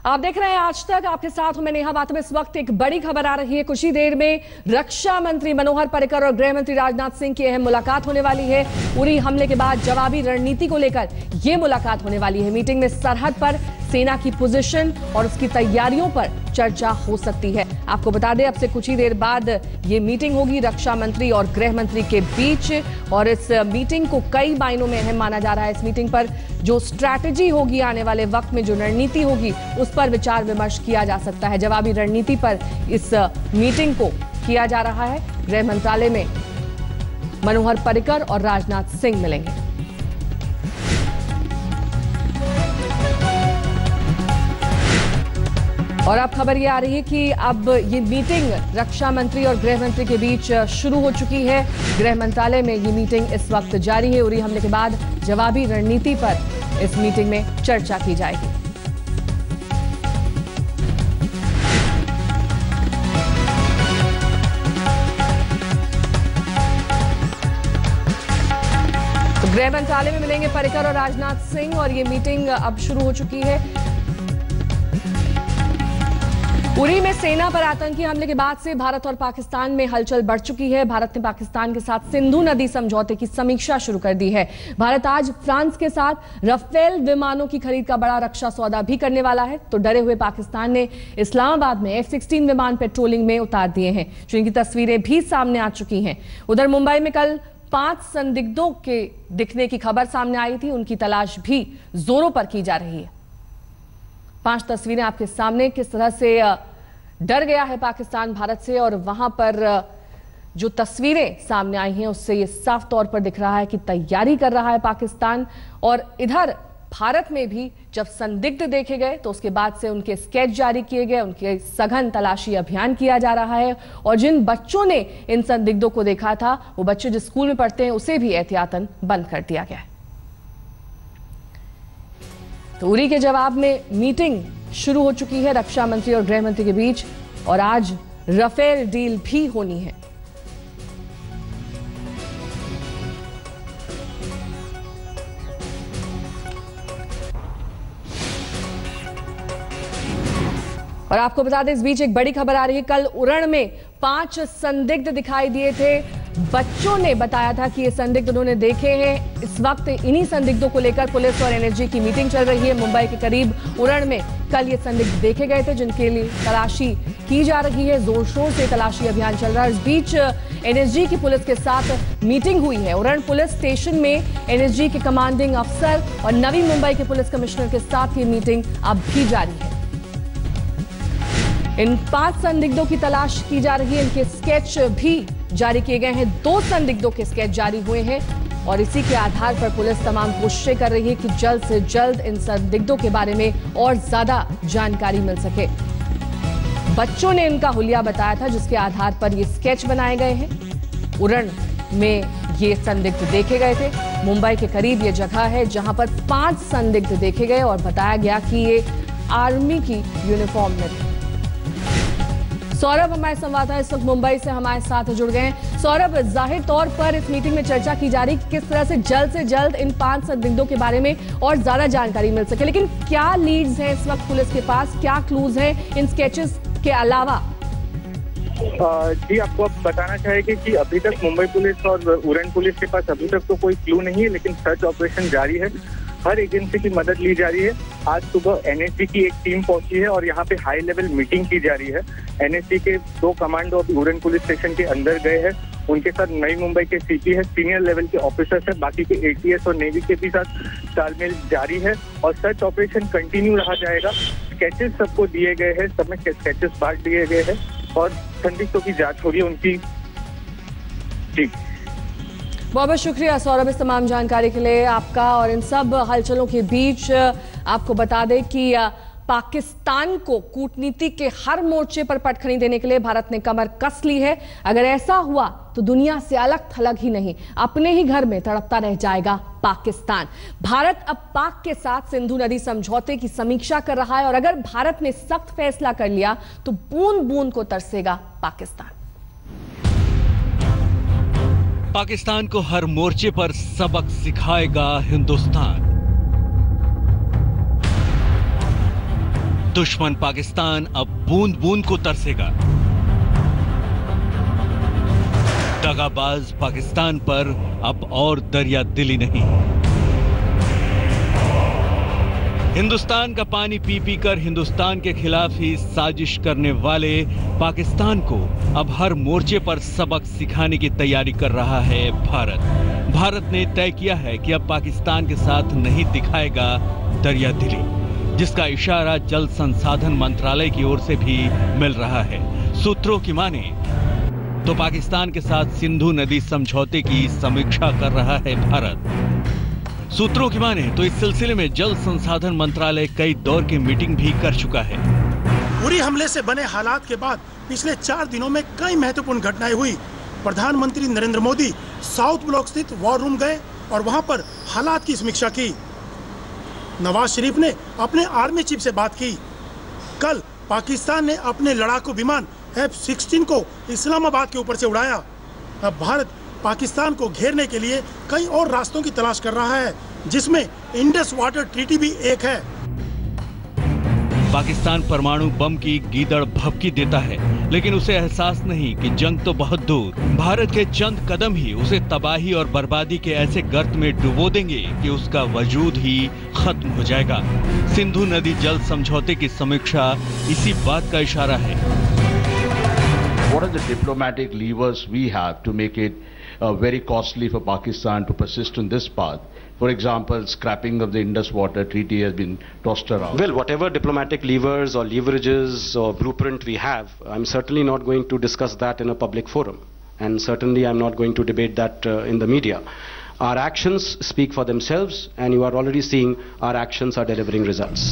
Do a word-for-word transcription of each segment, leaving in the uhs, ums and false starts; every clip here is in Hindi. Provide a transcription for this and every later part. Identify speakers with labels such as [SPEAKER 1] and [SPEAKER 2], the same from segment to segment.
[SPEAKER 1] आप देख रहे हैं आज तक, आपके साथ हूं मैं नेहा बातम। इस वक्त एक बड़ी खबर आ रही है। कुछ ही देर में रक्षा मंत्री मनोहर पर्रिकर और गृह मंत्री राजनाथ सिंह की अहम मुलाकात होने वाली है। उरी हमले के बाद जवाबी रणनीति को लेकर यह मुलाकात होने वाली है। मीटिंग में सरहद पर सेना की पोजीशन और उसकी तैयारियों पर चर्चा हो सकती है। आपको बता दें, अब से कुछ ही देर बाद ये मीटिंग होगी रक्षा मंत्री और गृह मंत्री के बीच, और इस मीटिंग को कई मायनों में अहम माना जा रहा है। इस मीटिंग पर जो स्ट्रैटेजी होगी, आने वाले वक्त में जो रणनीति होगी, उस पर विचार विमर्श किया जा सकता है। जवाबी रणनीति पर इस मीटिंग को किया जा रहा है। गृह मंत्रालय में मनोहर पर्रिकर और राजनाथ सिंह मिलेंगे। और अब खबर ये आ रही है कि अब ये मीटिंग रक्षा मंत्री और गृह मंत्री के बीच शुरू हो चुकी है। गृह मंत्रालय में ये मीटिंग इस वक्त जारी है। उरी हमले के बाद जवाबी रणनीति पर इस मीटिंग में चर्चा की जाएगी। तो गृह मंत्रालय में मिलेंगे पर्रिकर और राजनाथ सिंह, और ये मीटिंग अब शुरू हो चुकी है। उरी में सेना पर आतंकी हमले के बाद से भारत और पाकिस्तान में हलचल बढ़ चुकी है। भारत ने पाकिस्तान के साथ सिंधु नदी समझौते की समीक्षा शुरू कर दी है। भारत आज फ्रांस के साथ राफेल विमानों की खरीद का बड़ा रक्षा सौदा भी करने वाला है। तो डरे हुए पाकिस्तान ने इस्लामाबाद में एफ सिक्सटीन विमान पेट्रोलिंग में उतार दिए हैं, जिनकी तस्वीरें भी सामने आ चुकी हैं। उधर मुंबई में कल पांच संदिग्धों के दिखने की खबर सामने आई थी। उनकी तलाश भी जोरों पर की जा रही है। पांच तस्वीरें आपके सामने, किस तरह से डर गया है पाकिस्तान भारत से, और वहां पर जो तस्वीरें सामने आई हैं उससे ये साफ तौर पर दिख रहा है कि तैयारी कर रहा है पाकिस्तान। और इधर भारत में भी जब संदिग्ध देखे गए तो उसके बाद से उनके स्केच जारी किए गए, उनके सघन तलाशी अभियान किया जा रहा है। और जिन बच्चों ने इन संदिग्धों को देखा था, वो बच्चे जो स्कूल में पढ़ते हैं, उसे भी एहतियातन बंद कर दिया गया है। तो उरी के जवाब में मीटिंग शुरू हो चुकी है रक्षा मंत्री और गृह मंत्री के बीच, और आज राफेल डील भी होनी है। और आपको बता दें, इस बीच एक बड़ी खबर आ रही है। कल उरण में पांच संदिग्ध दिखाई दिए थे। बच्चों ने बताया था कि ये संदिग्ध उन्होंने देखे हैं। इस वक्त इन्हीं संदिग्धों को लेकर पुलिस और एनएसजी की मीटिंग चल रही है। मुंबई के करीब उरण में कल ये संदिग्ध देखे गए थे, जिनके लिए तलाशी की जा रही है। जोर शोर से तलाशी अभियान चल रहा है। इस बीच एनएसजी की पुलिस के साथ मीटिंग हुई है। उरण पुलिस स्टेशन में एनएसजी के कमांडिंग अफसर और नवी मुंबई के पुलिस कमिश्नर के साथ ये मीटिंग अब भी जारी है। इन पांच संदिग्धों की तलाश की जा रही है। इनके स्केच भी जारी किए गए हैं। दो संदिग्धों के स्केच जारी हुए हैं, और इसी के आधार पर पुलिस तमाम कोशिशें कर रही है कि जल्द से जल्द इन संदिग्धों के बारे में और ज्यादा जानकारी मिल सके। बच्चों ने इनका हुलिया बताया था, जिसके आधार पर ये स्केच बनाए गए हैं। उरण में ये संदिग्ध देखे गए थे। मुंबई के करीब ये जगह है जहां पर पांच संदिग्ध देखे गए, और बताया गया कि ये आर्मी की यूनिफॉर्म में थे। सौरभ हमारे संवाददाता इस वक्त मुंबई से हमारे साथ जुड़ गए हैं। सौरभ, जाहिर तौर पर इस मीटिंग में चर्चा की जा रही कि किस तरह से जल्द से जल्द इन पांच संदिग्धों के बारे में और ज्यादा जानकारी मिल सके, लेकिन क्या लीड्स हैं इस वक्त पुलिस के पास, क्या क्लूज हैं इन स्केचेस के अलावा?
[SPEAKER 2] जी, आपको अब बताना चाहेंगे कि अभी तक मुंबई पुलिस और उरण पुलिस के पास अभी तक तो कोई क्लू नहीं है, लेकिन सर्च ऑपरेशन जारी है। हर एजेंसी की मदद ली जा रही है। आज सुबह एनएसजी की एक टीम पहुंची है और यहाँ पे हाई लेवल मीटिंग की जा रही है। एनएसजी के दो कमांडो अभी उरण पुलिस स्टेशन के अंदर गए हैं। उनके साथ नई मुंबई के सीपी है, सीनियर लेवल के ऑफिसर्स है, बाकी के एटीएस और नेवी के भी साथ तालमेल जारी है, और सर्च ऑपरेशन कंटिन्यू रहा जाएगा। स्केचेस सबको दिए गए हैं, सब में स्केचेस बांट दिए गए हैं, और संदिग्धों की जांच हो रही है उनकी। जी,
[SPEAKER 1] बहुत बहुत शुक्रिया सौरभ इस तमाम जानकारी के लिए आपका। और इन सब हलचलों के बीच आपको बता दें कि पाकिस्तान को कूटनीति के हर मोर्चे पर पटखनी देने के लिए भारत ने कमर कस ली है। अगर ऐसा हुआ तो दुनिया से अलग थलग ही नहीं, अपने ही घर में तड़पता रह जाएगा पाकिस्तान। भारत अब पाक के साथ सिंधु नदी समझौते की समीक्षा कर रहा है, और अगर भारत ने सख्त फैसला कर लिया तो बूंद बूंद को तरसेगा पाकिस्तान।
[SPEAKER 3] पाकिस्तान को हर मोर्चे पर सबक सिखाएगा हिंदुस्तान। दुश्मन पाकिस्तान अब बूंद बूंद को तरसेगा। दगाबाज पाकिस्तान पर अब और दरिया दिली नहीं। हिंदुस्तान का पानी पी पी कर हिंदुस्तान के खिलाफ ही साजिश करने वाले पाकिस्तान को अब हर मोर्चे पर सबक सिखाने की तैयारी कर रहा है भारत। भारत ने तय किया है कि अब पाकिस्तान के साथ नहीं दिखाएगा दरिया दिली, जिसका इशारा जल संसाधन मंत्रालय की ओर से भी मिल रहा है। सूत्रों की माने तो पाकिस्तान के साथ सिंधु नदी समझौते की समीक्षा कर रहा है भारत। सूत्रों की माने तो इस सिलसिले में जल संसाधन मंत्रालय कई दौर की मीटिंग भी कर चुका है।
[SPEAKER 4] उरी हमले से बने हालात के बाद पिछले चार दिनों में कई महत्वपूर्ण घटनाएं हुई। प्रधानमंत्री नरेंद्र मोदी साउथ ब्लॉक स्थित वॉर रूम गए और वहां पर हालात की समीक्षा की। नवाज शरीफ ने अपने आर्मी चीफ से बात की। कल पाकिस्तान ने अपने लड़ाकू विमान एफ सिक्सटीन को इस्लामाबाद के ऊपर से उड़ाया। अब भारत पाकिस्तान को घेरने के लिए कई और रास्तों की तलाश कर रहा है, जिसमें इंडस वाटर ट्रीटी भी एक है।
[SPEAKER 3] पाकिस्तान परमाणु बम की गीदड़ भभकी देता है, लेकिन उसे एहसास नहीं कि जंग तो बहुत दूर। भारत के चंद कदम ही उसे तबाही और बर्बादी के ऐसे गर्त में डुबो देंगे कि उसका वजूद ही खत्म हो जाएगा। सिंधु नदी जल समझौते की समीक्षा इसी बात का इशारा है।
[SPEAKER 5] What are the diplomatic levers we have to make it uh, very costly for Pakistan to persist on this path? For example, scrapping of the Indus Water Treaty has been tossed around.
[SPEAKER 6] Well, whatever diplomatic levers or leverages or blueprint we have, I'm certainly not going to discuss that in a public forum. And certainly I'm not going to debate that uh, in the media. Our actions speak for themselves, and you are already seeing our actions are delivering results.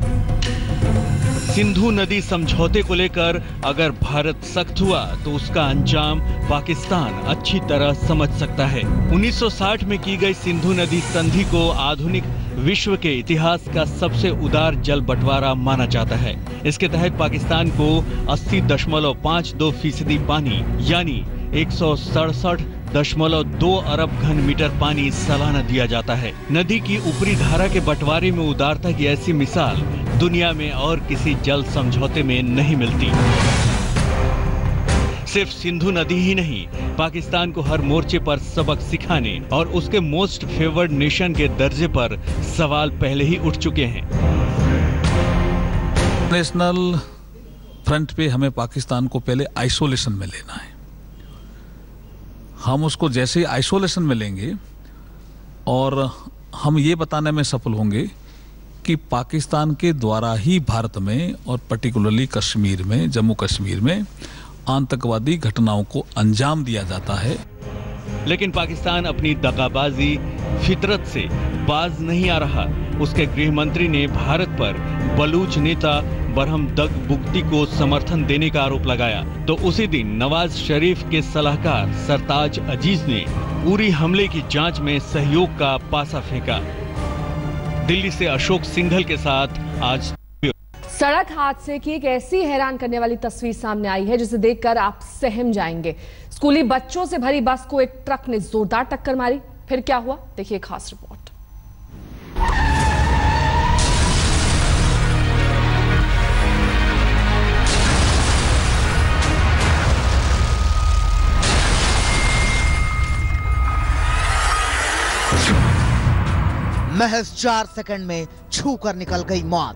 [SPEAKER 3] Sindhu नदी समझौते को लेकर अगर भारत सख्त हुआ तो उसका अंजाम पाकिस्तान अच्छी तरह समझ सकता है। उन्नीस सौ साठ में की गई सिंधु नदी संधि को आधुनिक विश्व के इतिहास का सबसे उदार जल बंटवारा माना जाता है। इसके तहत पाकिस्तान को अस्सी दशमलव पाँच दो फीसदी पानी यानी एक सौ सड़सठ दशमलव दो अरब घन मीटर पानी सालाना दिया जाता है। नदी की ऊपरी धारा के बंटवारे में उदारता की ऐसी मिसाल दुनिया में और किसी जल समझौते में नहीं मिलती। सिर्फ सिंधु नदी ही नहीं, पाकिस्तान को हर मोर्चे पर सबक सिखाने और उसके मोस्ट फेवर्ड नेशन के दर्जे पर सवाल पहले ही उठ चुके हैं।
[SPEAKER 7] नेशनल फ्रंट पे हमें पाकिस्तान को पहले आइसोलेशन में लेना है। हम उसको जैसे ही आइसोलेशन में लेंगे और हम ये बताने में सफल होंगे कि पाकिस्तान के द्वारा ही भारत में और पर्टिकुलरली कश्मीर में, जम्मू कश्मीर में आतंकवादी घटनाओं को अंजाम दिया जाता है।
[SPEAKER 3] लेकिन पाकिस्तान अपनी दगाबाजी फितरत से बाज नहीं आ रहा। उसके गृह मंत्री ने भारत पर बलूच नेता बरहम दग बुगटी को समर्थन देने का आरोप लगाया, तो उसी दिन नवाज शरीफ के सलाहकार सरताज अजीज ने उरी हमले की जांच में सहयोग का पासा फेंका। दिल्ली से अशोक सिंघल के साथ आज
[SPEAKER 1] सड़क हादसे की एक ऐसी हैरान करने वाली तस्वीर सामने आई है जिसे देखकर आप सहम जाएंगे। स्कूली बच्चों से भरी बस को एक ट्रक ने जोरदार टक्कर मारी। फिर क्या हुआ, देखिए खास रिपोर्ट।
[SPEAKER 8] महज चार सेकंड में छू कर निकल गई मौत।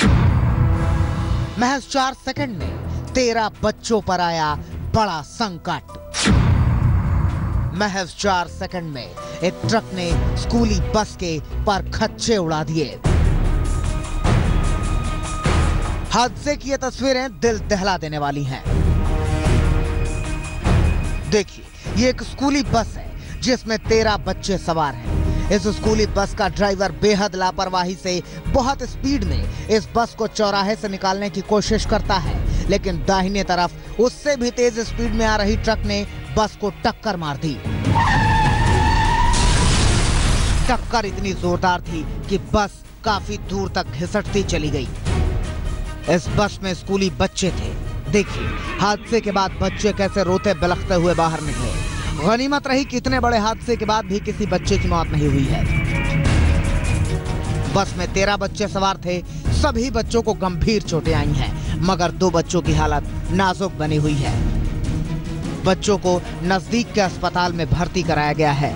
[SPEAKER 8] महज चार सेकंड में तेरह बच्चों पर आया बड़ा संकट। महज चार सेकंड में एक ट्रक ने स्कूली बस के पर खच्चे उड़ा दिए। हादसे की ये तस्वीरें दिल दहला देने वाली हैं। देखिए, ये एक स्कूली बस है जिसमें तेरह बच्चे सवार हैं। इस स्कूली बस का ड्राइवर बेहद लापरवाही से बहुत स्पीड में इस बस को चौराहे से निकालने की कोशिश करता है, लेकिन दाहिने तरफ उससे भी तेज स्पीड में आ रही ट्रक ने बस को टक्कर मार दी। टक्कर इतनी जोरदार थी कि बस काफी दूर तक घिसटती चली गई। इस बस में स्कूली बच्चे थे। देखिए, हादसे के बाद बच्चे कैसे रोते बिलखते हुए बाहर निकले। गनीमत रही कि इतने बड़े हादसे के बाद भी किसी बच्चे की मौत नहीं हुई है। बस में तेरह बच्चे सवार थे। सभी बच्चों को गंभीर चोटें आई हैं, मगर दो बच्चों की हालत नाजुक बनी हुई है। बच्चों को नजदीक के अस्पताल में भर्ती कराया गया है।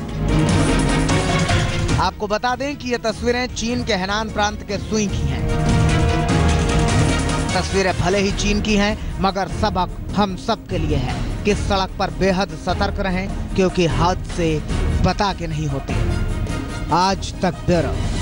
[SPEAKER 8] आपको बता दें कि ये तस्वीरें चीन के हेनान प्रांत के सुई की हैं। तस्वीरें भले ही चीन की हैं, मगर सबक हम सब के लिए है कि सड़क पर बेहद सतर्क रहें, क्योंकि हादसे बता के नहीं होते। आज तक ब्यूरो।